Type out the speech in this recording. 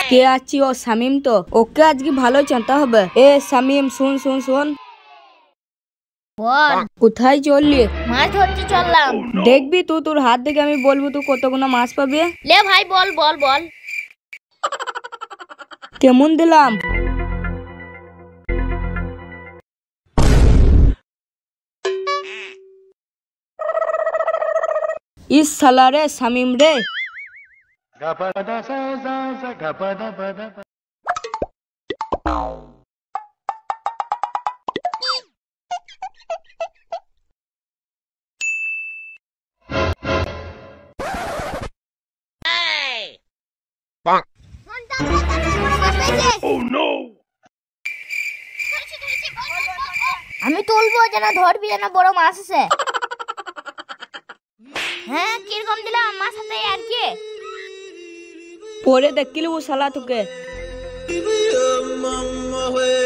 কে আছি? ও শামিম তো, ওকে আজকে ভালো চাঁদা হবে। এ শামিম, শুন শুন শুন, বল। কোথায় চললি? মাছ ধরতে চললাম। দেখবি তুই, তোর হাত দেখে আমি বলবো তুই কতগুলো মাছ পাবে। লে ভাই বল বল বল। কেমন দিলাম? ইস শালা রে শামিম রে। আমি তুলবো যেন ধরবি যেন বড় মাছ আছে। হ্যাঁ কিরকম দিলাম মাছ আছে আর কি? পরে দেখিলি ও শালা তোকে।